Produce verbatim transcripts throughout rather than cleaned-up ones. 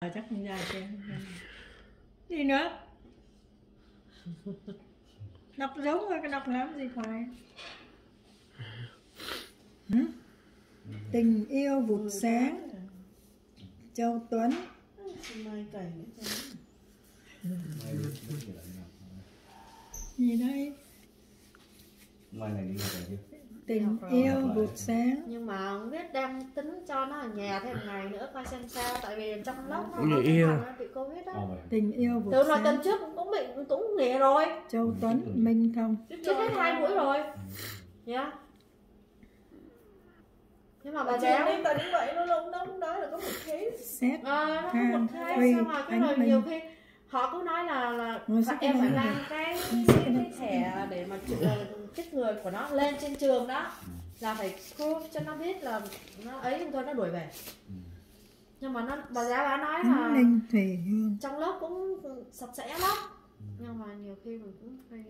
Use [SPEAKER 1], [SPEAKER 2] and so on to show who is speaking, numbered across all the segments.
[SPEAKER 1] Chắc không ra xem gì nữa. Đọc giống rồi, cái đọc làm gì phải. ừ? Tình yêu vụt sáng, Châu Tuấn. Gì đây? Tình yêu vụt sáng.
[SPEAKER 2] Nhưng mà không biết đang tính cho nó ở nhà thêm ngày nữa coi xem sao, tại vì trong lớp nó
[SPEAKER 3] người yêu
[SPEAKER 2] bị Covid đó.
[SPEAKER 1] Tình yêu vụt
[SPEAKER 2] Từ
[SPEAKER 1] sáng.
[SPEAKER 2] hồi tuần trước cũng bị cũng nghỉ rồi.
[SPEAKER 1] Châu Tuấn, Minh Thông.
[SPEAKER 2] Trước hết hai mũi rồi. Dạ. Yeah. Nhưng mà bà giáo
[SPEAKER 4] đi ta đứng vậy nó nó nó nói là có một case.
[SPEAKER 1] Xét.
[SPEAKER 2] À, nó có một case, xong rồi cái rồi nhiều khi họ cứ nói là là em phải làm cái, cái, cái thẻ để mà chích người của nó lên trên trường đó, là phải screw cho nó biết là nó ấy, thôi nó đuổi về. Nhưng mà nó bà giáo bà nói là
[SPEAKER 1] Ninh Thủy Hương.
[SPEAKER 2] trong lớp cũng sạch sẽ lắm, nhưng mà nhiều khi mình cũng phải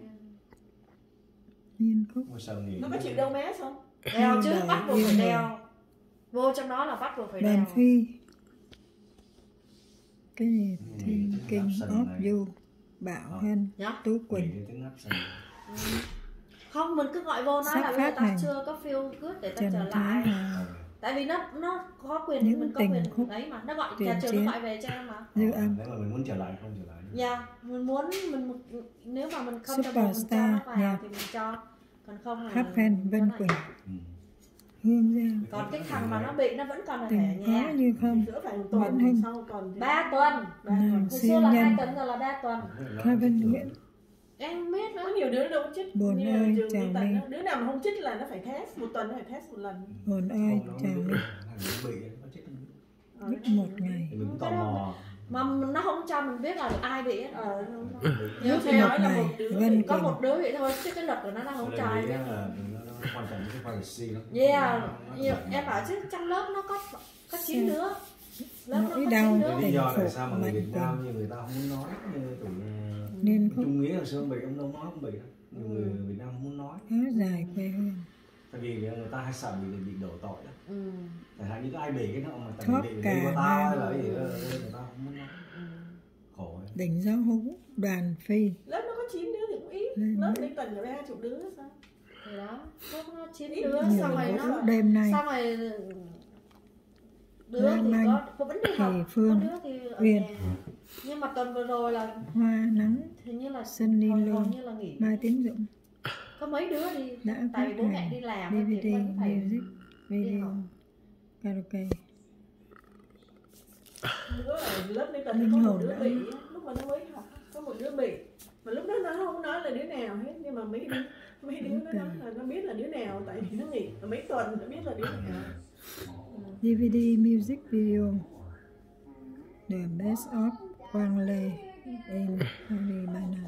[SPEAKER 1] Nhiên Khúc.
[SPEAKER 4] Nó có chịu đeo mé không?
[SPEAKER 2] Đeo chứ, bắt buộc phải đeo. Vô trong đó là bắt buộc phải đeo.
[SPEAKER 1] Đoàn Phi. Cái gì? Thiên King of You. Bảo Hân. Tú Quỳnh.
[SPEAKER 2] Không, mình cứ gọi vô nói là người ta chưa có feel good để ta trở lại. Tại vì nó nó có quyền,
[SPEAKER 1] những
[SPEAKER 2] mình có quyền đấy mà. Nó gọi nhà trường nó gọi về cho em mà.
[SPEAKER 1] Dư Âm.
[SPEAKER 5] Nếu mà mình muốn trở lại không trở lại.
[SPEAKER 2] Dạ, yeah, mình muốn mình nếu mà mình không cho mình cho nó vào yeah. thì mình cho. Còn không là
[SPEAKER 1] Khắp Phen Vân Quỳnh. Ừ. Hương Giang.
[SPEAKER 2] Còn cái thằng mà nó bị nó vẫn còn ở
[SPEAKER 1] thẻ
[SPEAKER 2] nhà.
[SPEAKER 1] Có như không.
[SPEAKER 4] Nguyễn Hưng. Sau còn
[SPEAKER 2] ba tuần. Hồi xưa là hai tuần, giờ là ba tuần.
[SPEAKER 1] Kevin Nguyễn.
[SPEAKER 2] Em biết
[SPEAKER 4] nó nhiều đứa đâu chích.
[SPEAKER 1] Buồn ơi, chào Minh.
[SPEAKER 4] Đứa nào mà không chích là nó phải test, một tuần nó phải test một lần.
[SPEAKER 1] Buồn ơi, chào Minh. Biết một ngày.
[SPEAKER 5] Mình tò mò.
[SPEAKER 2] Mà nó không cho mình biết là ai bị ờ
[SPEAKER 1] nhiều khi nói là một đứa
[SPEAKER 2] bị, có một đứa bị thôi, chứ cái luật của nó nó không cho ai biết.
[SPEAKER 5] Quan trọng cái privacy lắm.
[SPEAKER 2] Yeah, nhiều, em bảo chứ trong lớp nó có có chín đứa. Lớp nó có chín đứa.
[SPEAKER 5] Lý do tại sao mà người Việt Nam như người ta không muốn nói, như tụi
[SPEAKER 1] nên
[SPEAKER 5] Trung Nghĩa hồi xưa không bị, ông đâu nói không bị đâu. Nhiều người Việt Nam không muốn nói.
[SPEAKER 1] Áo dài quê hương.
[SPEAKER 5] Tại vì người ta hay sợ bị bị đổ tội đó.
[SPEAKER 2] Ừ.
[SPEAKER 5] Chẳng hạn như có ai bị cái nó mà tại vì bị đi qua tao hay là cái gì đó, người ta không muốn nói. Khổ ấy.
[SPEAKER 1] Đỉnh Giáo Hữu, Đoàn Phi.
[SPEAKER 4] Lớp nó có chín đứa thì cũng ít. Lớp Ninh Tần có hai chục đứa sao?
[SPEAKER 2] Thì đó, lớp nó chín đứa, xong rồi nó
[SPEAKER 1] đêm nay.
[SPEAKER 2] Xong rồi đứa thì có, có vẫn đi học,
[SPEAKER 1] Phương,
[SPEAKER 2] có đứa thì ở
[SPEAKER 1] Uyên.
[SPEAKER 2] nhà. Nhưng mà tuần vừa rồi là
[SPEAKER 1] Hoa Nắng,
[SPEAKER 2] hình như là
[SPEAKER 1] Sunny Lô,
[SPEAKER 2] nghỉ.
[SPEAKER 1] Mai Tiến Dũng.
[SPEAKER 2] Có mấy đứa đi,
[SPEAKER 1] đã
[SPEAKER 2] tại vì bố mẹ đi làm
[SPEAKER 1] đê vê đê,
[SPEAKER 2] thì vẫn phải
[SPEAKER 1] music, video, karaoke.
[SPEAKER 4] Bữa ở lớp Ninh Tần có một đứa bị, lúc mà nó mới học, có một đứa bị. Mà lúc đó nó không nói là đứa nào hết, nhưng mà mấy đứa, mấy đứa nó nói là nó biết là đứa nào, tại vì nó nghỉ mấy tuần nó biết là đứa nào.
[SPEAKER 1] đê vê đê music video, The Best of Quang Lê in Harry Bana,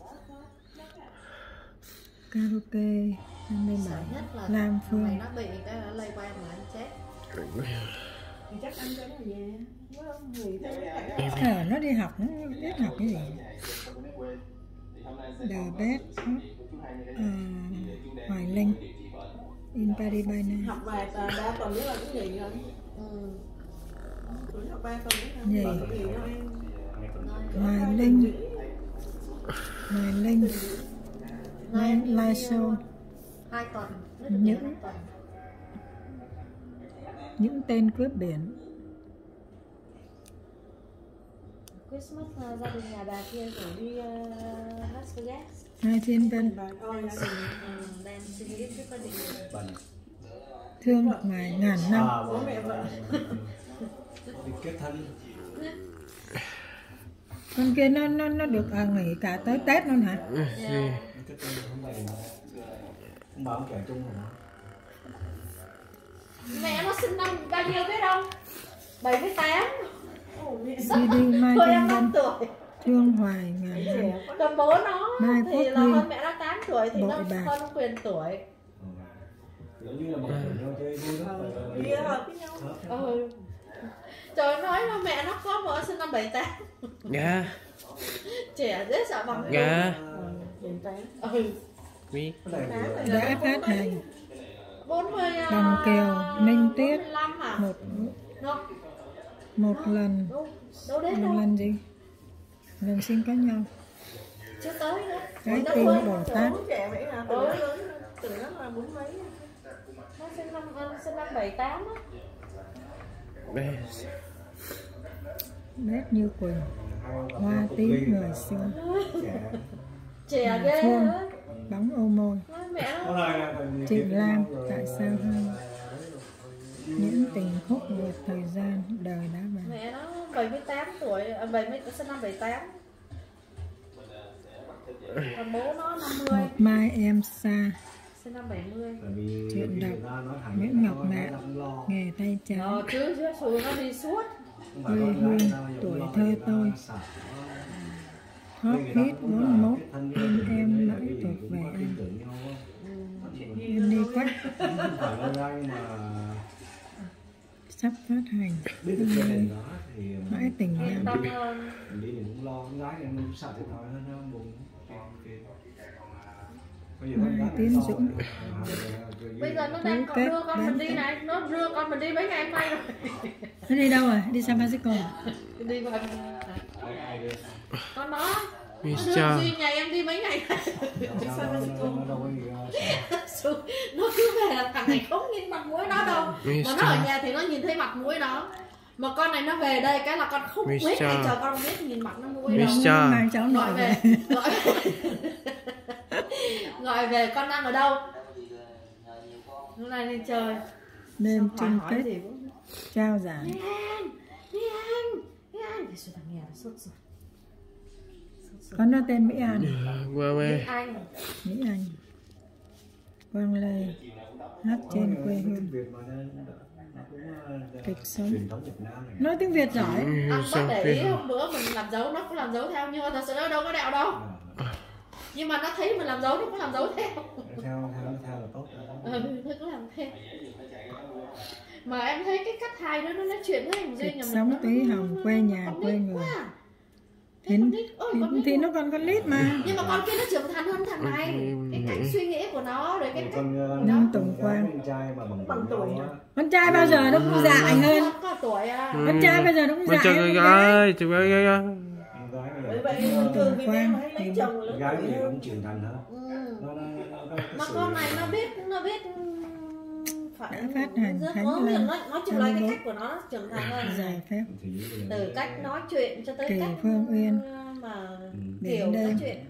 [SPEAKER 1] karaoke hai mươi bảy, Lam Phương.
[SPEAKER 2] Mày nó bị cái nó lây qua mà anh chết.
[SPEAKER 4] Thì chắc ăn cho nó ở nhà.
[SPEAKER 1] Ờ, nó đi học, nó biết học cái gì. The Best of uh, Hoài Linh in Paris by Night.
[SPEAKER 4] Học vài ba tuần nữa là cũng nghỉ rồi. Ừ. Học ba tuần
[SPEAKER 1] nữa là nghỉ rồi. Hoài Linh, Hoài Linh, live show.
[SPEAKER 2] Hai tuần.
[SPEAKER 1] Những những tên cướp biển.
[SPEAKER 2] Christmas uh, gia đình nhà bà kia rồi đi uh, Las Vegas.
[SPEAKER 1] Hai Thiên Vân. Thương một ngày ngàn năm.
[SPEAKER 4] Bố mẹ vợ.
[SPEAKER 5] Kết thân.
[SPEAKER 1] Con kia nó nó nó được à, nghỉ cả tới Tết luôn hả?
[SPEAKER 2] Yeah.
[SPEAKER 5] Ông bà ông kể chung hả?
[SPEAKER 2] Mẹ nó sinh năm bao nhiêu biết không? bảy mươi tám.
[SPEAKER 1] Di đi Mai Thiên Vân. Thương Hoài ngàn năm.
[SPEAKER 2] Còn bố nó
[SPEAKER 1] Mai
[SPEAKER 2] thì là hơn mẹ nó tám tuổi thì nó
[SPEAKER 1] bà.
[SPEAKER 2] hơn Quyền tuổi.
[SPEAKER 5] Giống như là một người nhau chơi vui lắm.
[SPEAKER 4] Đi hợp với nhau.
[SPEAKER 2] Ừ. Trời nói là mẹ nó có vợ sinh năm bảy tám.
[SPEAKER 3] Dạ.
[SPEAKER 2] Trẻ dễ sợ bằng.
[SPEAKER 3] Dạ.
[SPEAKER 2] Ừ.
[SPEAKER 3] Biết.
[SPEAKER 1] Đã phát hành.
[SPEAKER 2] bốn mươi
[SPEAKER 1] Đồng Kiều, Minh Tuyết.
[SPEAKER 2] bốn mươi lăm à?
[SPEAKER 1] Một.
[SPEAKER 2] Nó
[SPEAKER 1] một lần
[SPEAKER 2] đâu, đâu đến
[SPEAKER 1] một
[SPEAKER 2] đâu,
[SPEAKER 1] lần gì lần sinh có nhau
[SPEAKER 2] chưa tới nữa.
[SPEAKER 1] cái
[SPEAKER 2] Nó
[SPEAKER 1] tim
[SPEAKER 2] quên.
[SPEAKER 1] Bồ Tát.
[SPEAKER 4] Trẻ vậy à, từ nó lớn, từ nó là bốn mấy.
[SPEAKER 2] Nó sinh năm sinh năm bảy tám á.
[SPEAKER 1] Nét như Quỳnh, hoa tím người xưa,
[SPEAKER 2] Trẻ ghê
[SPEAKER 1] Phương,
[SPEAKER 2] nữa.
[SPEAKER 1] bóng ô môi.
[SPEAKER 2] Nói mẹ nó
[SPEAKER 1] Chị Lan, tại sao hơn? Những tình khúc vượt thời gian, đời đã bàn.
[SPEAKER 2] mẹ nó bảy mươi tám tuổi, à, bảy mươi sinh năm bảy tám. Còn bố nó năm mươi,
[SPEAKER 1] Một mai em xa,
[SPEAKER 2] sinh năm bảy mươi.
[SPEAKER 1] chuyện đọc, Nguyễn Ngọc Ngạn, nghề tay trái,
[SPEAKER 2] Ờ chứ chứ xù nó đi suốt.
[SPEAKER 1] quê hương, tuổi thơ tôi, hot hit bốn mốt, em em mãi thuộc về anh. Em đi quách, sắp phát hành, mãi tình
[SPEAKER 2] Yên
[SPEAKER 1] nhau.
[SPEAKER 2] tâm hơn.
[SPEAKER 5] đi mình cũng lo con gái em sợ thiệt thòi hơn nó buồn.
[SPEAKER 1] Mai Tiến Dũng,
[SPEAKER 2] Bây giờ nó đang
[SPEAKER 1] Kết
[SPEAKER 2] đưa con mình
[SPEAKER 1] bán
[SPEAKER 2] đi
[SPEAKER 1] kết.
[SPEAKER 2] này, nó đưa con mình đi mấy ngày hôm nay rồi.
[SPEAKER 1] nó đi đâu rồi? Đi San Francisco.
[SPEAKER 2] Đi vào con nó. Nó đưa
[SPEAKER 3] Mister
[SPEAKER 2] Duy nhà em đi mấy ngày.
[SPEAKER 5] Nó đâu có gì đâu.
[SPEAKER 2] Nó cứ về là thằng này không nhìn mặt mũi nó đâu. Mà nó ở nhà thì nó nhìn thấy mặt mũi nó. Mà con này nó về đây cái là con không biết
[SPEAKER 3] Mister
[SPEAKER 2] ngày chờ con biết nhìn mặt nó mũi đâu.
[SPEAKER 3] Mister
[SPEAKER 1] Mai cháu
[SPEAKER 2] Gọi
[SPEAKER 1] nội
[SPEAKER 2] về,
[SPEAKER 1] về.
[SPEAKER 2] gọi gọi về con đang ở đâu? Hôm nay đi chơi.
[SPEAKER 1] Đêm
[SPEAKER 2] Xong hỏi
[SPEAKER 1] chung
[SPEAKER 2] hỏi
[SPEAKER 1] kết
[SPEAKER 2] gì cũng
[SPEAKER 1] trao giải.
[SPEAKER 2] Nghe anh, nghe anh, nghe anh. Thì sao thằng nghe nó sốt ruột.
[SPEAKER 1] Con nó tên Mỹ An,
[SPEAKER 3] qua
[SPEAKER 2] Tiếng
[SPEAKER 3] về
[SPEAKER 2] Anh.
[SPEAKER 1] Mỹ Anh, Quang Lê, hát trên quê hương, kịch sống.
[SPEAKER 5] Truyền thống Việt Nam này.
[SPEAKER 1] Nói tiếng Việt giỏi.
[SPEAKER 2] Anh có
[SPEAKER 3] sao
[SPEAKER 2] để
[SPEAKER 3] phiền
[SPEAKER 2] ý hôm bữa mình làm dấu nó cũng làm dấu theo, nhưng mà thật sự nó đâu có đẹo đâu. Nhưng mà nó thấy mình làm dấu nó cũng làm dấu theo.
[SPEAKER 5] Theo theo theo là tốt.
[SPEAKER 2] Ừ, nó cũng làm theo. Mà em thấy cái cách hai đứa nó nói chuyện với thằng Duy
[SPEAKER 1] Kịch
[SPEAKER 2] nhà mình
[SPEAKER 1] sống
[SPEAKER 2] nó-
[SPEAKER 1] tí
[SPEAKER 2] nó-
[SPEAKER 1] hồng,
[SPEAKER 2] nó-
[SPEAKER 1] quê nhà,
[SPEAKER 2] con
[SPEAKER 1] quê
[SPEAKER 2] nít
[SPEAKER 1] người.
[SPEAKER 2] quá.
[SPEAKER 1] Thì,
[SPEAKER 2] Thế con nít, ôi,
[SPEAKER 1] thì,
[SPEAKER 2] con nít
[SPEAKER 1] thì
[SPEAKER 2] quá.
[SPEAKER 1] nó còn con lít mà.
[SPEAKER 2] Nhưng mà con kia nó trưởng thành hơn thằng này. Cái cách suy nghĩ của nó rồi cái cách
[SPEAKER 1] Năm Tùng Quang.
[SPEAKER 5] Con trai mà bằng
[SPEAKER 4] Bằng tuổi
[SPEAKER 5] nhau
[SPEAKER 4] hả?
[SPEAKER 5] á.
[SPEAKER 1] Con trai bao giờ nó cũng dại hơn.
[SPEAKER 2] nó có tuổi à.
[SPEAKER 1] Con trai bây giờ nó cũng
[SPEAKER 3] mà
[SPEAKER 1] dại
[SPEAKER 3] chờ
[SPEAKER 1] hơn
[SPEAKER 3] cái
[SPEAKER 1] con gái.
[SPEAKER 3] gái chờ cái gái
[SPEAKER 5] Con gái
[SPEAKER 4] Bởi
[SPEAKER 5] bây
[SPEAKER 4] vậy
[SPEAKER 5] giờ
[SPEAKER 4] thường Việt
[SPEAKER 1] Quang
[SPEAKER 4] Nam hay lấy
[SPEAKER 1] thì-
[SPEAKER 4] chồng
[SPEAKER 5] con
[SPEAKER 4] lớn
[SPEAKER 5] gái
[SPEAKER 4] tuổi
[SPEAKER 5] bây giờ
[SPEAKER 4] hơn.
[SPEAKER 5] cũng trưởng thành hơn.
[SPEAKER 2] Ừ.
[SPEAKER 5] Nó, nó, nó có cái
[SPEAKER 2] Mà
[SPEAKER 5] sự-
[SPEAKER 2] con này nó biết nó biết phải
[SPEAKER 1] Đã phát hành
[SPEAKER 2] rất
[SPEAKER 1] Khánh
[SPEAKER 2] có nghĩa
[SPEAKER 1] Lan.
[SPEAKER 2] nói nói chung là cái cách của nó trưởng thành hơn.
[SPEAKER 1] Giải phép.
[SPEAKER 5] thì bây giờ-
[SPEAKER 2] Từ cách nói chuyện cho tới
[SPEAKER 1] Kỳ
[SPEAKER 2] cách
[SPEAKER 1] Phương Uyên.
[SPEAKER 2] mà
[SPEAKER 5] Ừ.
[SPEAKER 2] kiểu
[SPEAKER 1] Đến
[SPEAKER 2] nói
[SPEAKER 1] đây.
[SPEAKER 2] chuyện.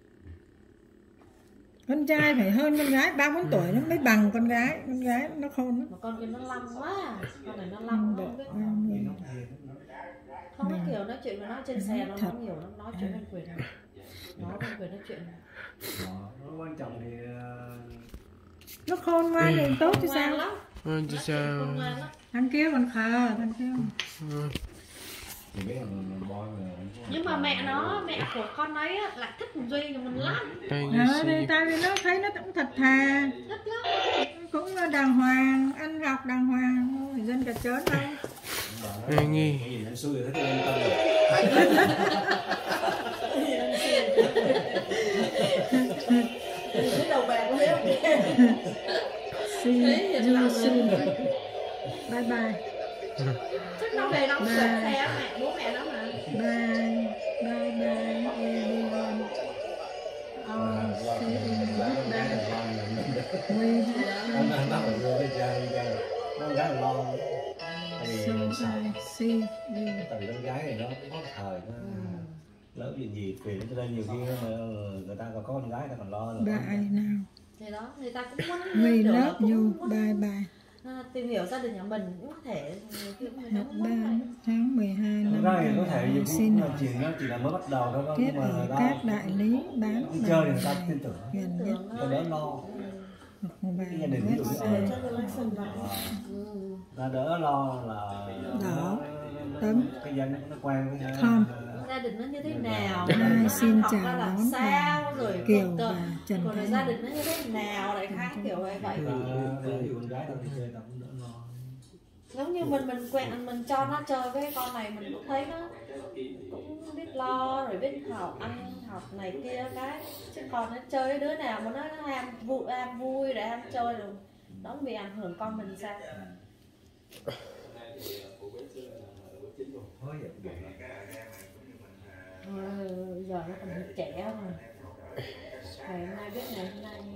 [SPEAKER 1] Con trai phải hơn con gái ba bốn tuổi nó mới bằng con gái. Con gái nó khôn lắm.
[SPEAKER 2] Mà con kia nó lăm quá, con này nó lăm nó không biết, không có kiểu nói chuyện với nó trên xe nó không hiểu, nó nói chuyện với quyền nó với quyền nói chuyện.
[SPEAKER 5] Đó, nó quan trọng thì ờ,
[SPEAKER 1] Nó khôn ngoan thì tốt chứ
[SPEAKER 2] Ngoan
[SPEAKER 1] sao.
[SPEAKER 2] lắm,
[SPEAKER 3] ơi chứ
[SPEAKER 2] nói chuyện
[SPEAKER 3] sao
[SPEAKER 2] con ngoan lắm.
[SPEAKER 1] Thằng kia còn khờ, thằng kia.
[SPEAKER 5] thì biết là mình boy mà
[SPEAKER 2] Nhưng mà mẹ nó, mẹ của con ấy á, lại thích thằng Duy nhà mình lắm,
[SPEAKER 3] đây
[SPEAKER 1] Ờ,
[SPEAKER 3] như
[SPEAKER 1] thì
[SPEAKER 3] gì
[SPEAKER 1] tại vì nó thấy nó cũng thật thà,
[SPEAKER 2] thích lắm.
[SPEAKER 1] cũng đàng hoàng, ăn học đàng hoàng, không phải dân cả chớn đâu.
[SPEAKER 3] đây nghi
[SPEAKER 5] cái gì anh xui rồi thấy yên tâm rồi.
[SPEAKER 4] Cái đầu bạc đấy không?
[SPEAKER 1] See
[SPEAKER 2] Thế thì là
[SPEAKER 1] you soon. Bye bye.
[SPEAKER 2] Chắc nó về nó cũng sẽ theo mẹ, bố mẹ nó mà.
[SPEAKER 1] Bye. Bye bye everyone. I'll see you in goodbye. We
[SPEAKER 5] Nó
[SPEAKER 1] have
[SPEAKER 5] nó nó đi chơi đi chơi nó con gái là lo tại vì
[SPEAKER 1] so
[SPEAKER 5] sao
[SPEAKER 1] I see you.
[SPEAKER 5] tại vì con gái này nó cũng có thời nó lớn chuyện gì quyền cho nên nhiều khi mà người ta còn có con gái ta còn lo rồi.
[SPEAKER 1] Bye now.
[SPEAKER 2] Thì đó, người ta cũng muốn
[SPEAKER 1] We
[SPEAKER 2] kiểu là
[SPEAKER 1] love
[SPEAKER 2] cũng
[SPEAKER 1] you.
[SPEAKER 2] muốn,
[SPEAKER 1] Bye bye.
[SPEAKER 2] à, tìm hiểu gia đình nhà mình cũng có thể nhiều khi người ta
[SPEAKER 1] Hết
[SPEAKER 2] cũng
[SPEAKER 1] ba
[SPEAKER 2] muốn vậy.
[SPEAKER 1] tháng mười hai
[SPEAKER 5] Con
[SPEAKER 1] năm
[SPEAKER 5] gái thì có thể nhiều khi
[SPEAKER 1] xin
[SPEAKER 5] cũng là chuyện nó chỉ là mới bắt đầu thôi
[SPEAKER 1] kết
[SPEAKER 5] nhưng mà
[SPEAKER 1] ở
[SPEAKER 5] đó
[SPEAKER 1] các đại lý bán
[SPEAKER 5] đi chơi thì
[SPEAKER 1] bằng
[SPEAKER 5] người ta
[SPEAKER 1] ngày
[SPEAKER 5] tin tưởng
[SPEAKER 1] gần nhất
[SPEAKER 2] Tưởng
[SPEAKER 5] cho đỡ lo
[SPEAKER 1] hoặc vào
[SPEAKER 5] gia đình ví dụ như
[SPEAKER 1] website.
[SPEAKER 4] Cho tôi lấy sân vào.
[SPEAKER 2] Ừ.
[SPEAKER 5] ta đỡ lo là
[SPEAKER 1] Đó.
[SPEAKER 5] nó-
[SPEAKER 1] Tấm.
[SPEAKER 5] cái dân nó quen với cái
[SPEAKER 1] Không.
[SPEAKER 2] Gia đình nó như thế nào,
[SPEAKER 1] Hai
[SPEAKER 2] nó
[SPEAKER 1] xin
[SPEAKER 2] học
[SPEAKER 1] chào
[SPEAKER 2] ra làm
[SPEAKER 1] đón
[SPEAKER 2] sao
[SPEAKER 1] bà
[SPEAKER 2] rồi
[SPEAKER 1] Kiều
[SPEAKER 2] cực cực.
[SPEAKER 1] và Trần
[SPEAKER 2] Còn
[SPEAKER 1] Thái
[SPEAKER 2] rồi gia
[SPEAKER 1] Hồng.
[SPEAKER 2] đình nó như thế nào lại khác kiểu vậy vậy.
[SPEAKER 5] ta ví dụ con gái tao đi chơi tao cũng đỡ lo
[SPEAKER 2] Giống như mình mình quen mình cho nó chơi với cái con này mình cũng thấy nó cũng biết lo rồi biết học ăn học này kia cái, chứ còn nó chơi với đứa nào mà nó nó ham vui ham vui để ham chơi rồi nó bị ảnh hưởng con mình sao.
[SPEAKER 5] Thôi vậy cũng được.
[SPEAKER 2] Ờ, giờ nó còn trẻ mà. Ngày hôm nay biết ngày hôm nay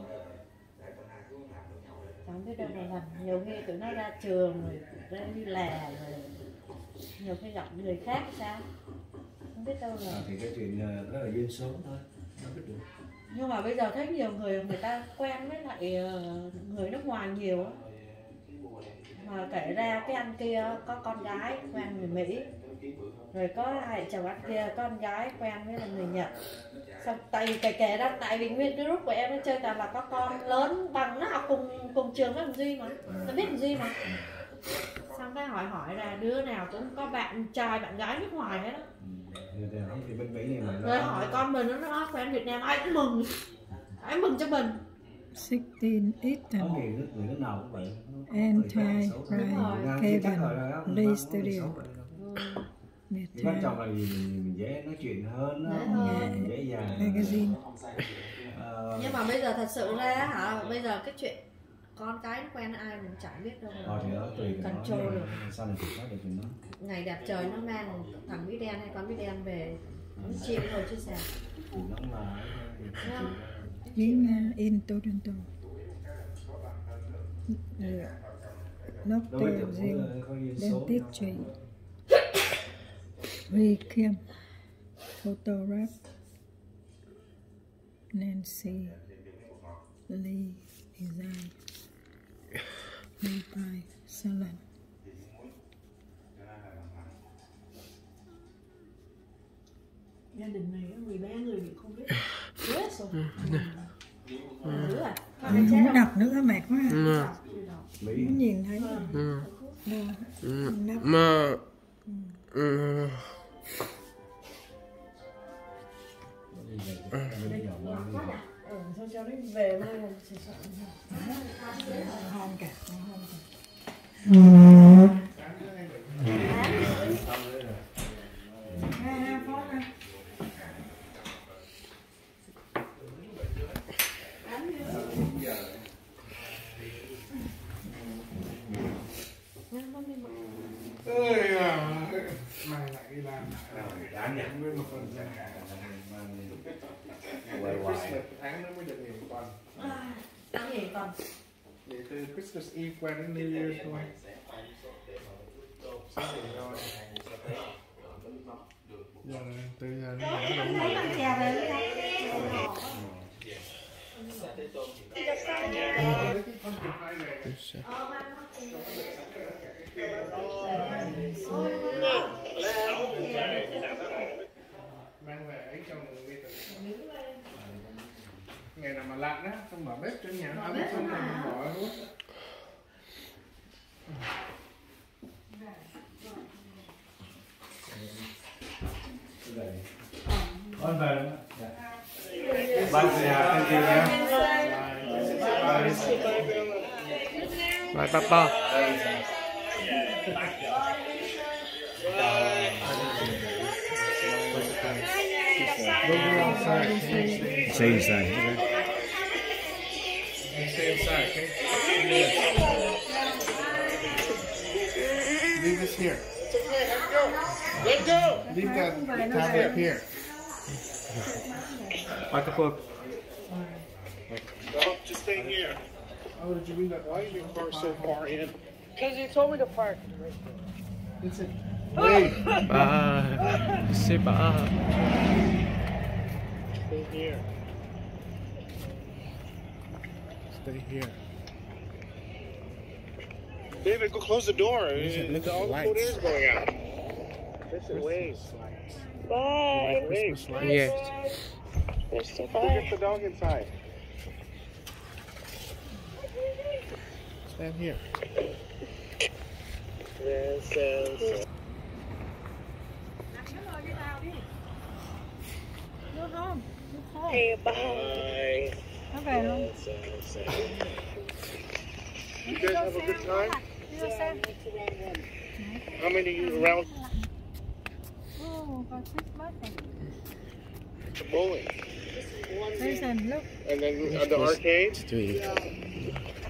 [SPEAKER 2] chẳng biết đâu mà làm. Nhiều khi tụi nó ra trường rồi ra đi làm rồi nhiều khi gặp người khác sao không biết đâu là
[SPEAKER 5] À, thì cái chuyện đó là duyên số thôi, không biết được.
[SPEAKER 2] nhưng mà bây giờ thấy nhiều người người ta quen với lại người nước ngoài nhiều á, mà kể ra cái anh kia có con gái quen người Mỹ, rồi có hai chồng anh kia có con gái quen với là người Nhật. Xong tại vì kể kể ra tại vì nguyên cái group của em nó chơi toàn là có con lớn bằng nó học cùng cùng trường với thằng Duy mà nó biết thằng Duy mà. Xong cái hỏi hỏi ra đứa nào cũng có bạn trai bạn gái nước ngoài hết đó.
[SPEAKER 5] Thì bên Mỹ này mà
[SPEAKER 2] Rồi hỏi con mình nó nói quen Việt Nam ai cũng mừng, ai mừng cho mình.
[SPEAKER 1] sixteen
[SPEAKER 5] có
[SPEAKER 1] Eaton
[SPEAKER 5] người nước người nước nào cũng vậy.
[SPEAKER 1] Anti Pride Kevin Lee Studio Việt
[SPEAKER 5] Quan
[SPEAKER 1] Nam
[SPEAKER 5] trọng là gì mình dễ nói chuyện hơn,
[SPEAKER 2] Dễ hơn.
[SPEAKER 5] mình dễ dàng.
[SPEAKER 1] Magazine.
[SPEAKER 5] Ờ,
[SPEAKER 2] Nhưng mà bây giờ thật sự ra hả, bây giờ cái chuyện con cái nó quen ai mình chẳng biết đâu.
[SPEAKER 5] ờ, thì đó tùy cái
[SPEAKER 2] Control
[SPEAKER 5] nó
[SPEAKER 2] được.
[SPEAKER 5] sao này kiểm soát được chuyện đó.
[SPEAKER 2] Ngày đẹp trời nó mang thằng Mỹ đen hay con Mỹ đen về nó chiêm thôi chứ sao.
[SPEAKER 5] Thì nó cũng là
[SPEAKER 1] Yến Nga in Toronto.
[SPEAKER 5] đối
[SPEAKER 1] Doctor
[SPEAKER 5] với tiểu
[SPEAKER 1] Jill
[SPEAKER 5] có duyên số.
[SPEAKER 1] Dentistry. Lee Kim Photograph. Nancy Lee Design. Levi Salon.
[SPEAKER 4] Gia đình này có mười ba người thì không biết.
[SPEAKER 2] Yes rồi. Dữ à.
[SPEAKER 1] Không muốn đọc nữa mệt quá.
[SPEAKER 3] Ừ.
[SPEAKER 5] Mỹ
[SPEAKER 1] Muốn nhìn thấy.
[SPEAKER 3] Ừ.
[SPEAKER 1] Đâu.
[SPEAKER 3] Ừ.
[SPEAKER 1] Nắp.
[SPEAKER 3] Mà ừ.
[SPEAKER 2] Ừ, sao cho nó về mai là sẽ sợ.
[SPEAKER 1] Hôn cả. Hôn cả.
[SPEAKER 3] Ơi à, mày lại đi làm
[SPEAKER 5] đáng nhận
[SPEAKER 3] nguyên một phần ra
[SPEAKER 5] quay hoài.
[SPEAKER 3] Christmas tháng nữa mới được nghỉ một tuần.
[SPEAKER 2] Ăn gì còn?
[SPEAKER 3] Để từ Christmas Eve qua đến New Year's thôi. Xong rồi. Giờ từ giờ nó đã đủ
[SPEAKER 2] Thấy con chè về đi đâu?
[SPEAKER 3] mang về ấy cho người đi từ ngày nào mà lạnh á, xong mở bếp cho nhà nó ấm xong rồi mình bỏ luôn.
[SPEAKER 5] Con về luôn. Bye thank you nhé.
[SPEAKER 3] Bye papa.
[SPEAKER 5] Stay inside.
[SPEAKER 3] Stay inside, okay? Leave this here. Let go. Leave that tablet here.
[SPEAKER 5] Microphone.
[SPEAKER 3] No, just stay here. Oh, did you leave that? Why is your car so far in? Because you told me to park. It's a. Wait.
[SPEAKER 6] Bye. Say bye.
[SPEAKER 3] Stay here. Stay here. David, go close the door.
[SPEAKER 6] Look at
[SPEAKER 3] All
[SPEAKER 6] the
[SPEAKER 3] the
[SPEAKER 6] lights.
[SPEAKER 3] cold air is going out. Listen, wave.
[SPEAKER 6] Bye.
[SPEAKER 3] Wave.
[SPEAKER 6] Yes.
[SPEAKER 3] Go get the dog inside. Stand here. Yes, yes.
[SPEAKER 1] Nước không? Nước không?
[SPEAKER 3] Hey, bye.
[SPEAKER 1] Nó về luôn.
[SPEAKER 3] You guys have a good time?
[SPEAKER 1] Đi ra xem.
[SPEAKER 3] How many of you around
[SPEAKER 1] Oh, có Christmas này.
[SPEAKER 3] the bowling?
[SPEAKER 1] Listen, look.
[SPEAKER 3] And then uh, the arcade?
[SPEAKER 6] Three.
[SPEAKER 3] Did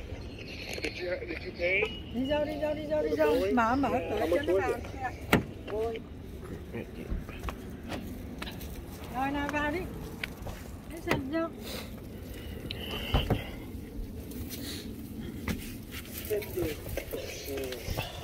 [SPEAKER 3] you did you pay?
[SPEAKER 1] Đi vô, đi vô, đi vô, đi vô. Mở, mở cửa
[SPEAKER 3] How
[SPEAKER 1] cho
[SPEAKER 3] much
[SPEAKER 1] nó
[SPEAKER 3] was
[SPEAKER 1] vào.
[SPEAKER 3] it?
[SPEAKER 1] Rồi nào vào đi. Để xem vô.
[SPEAKER 3] Thank you.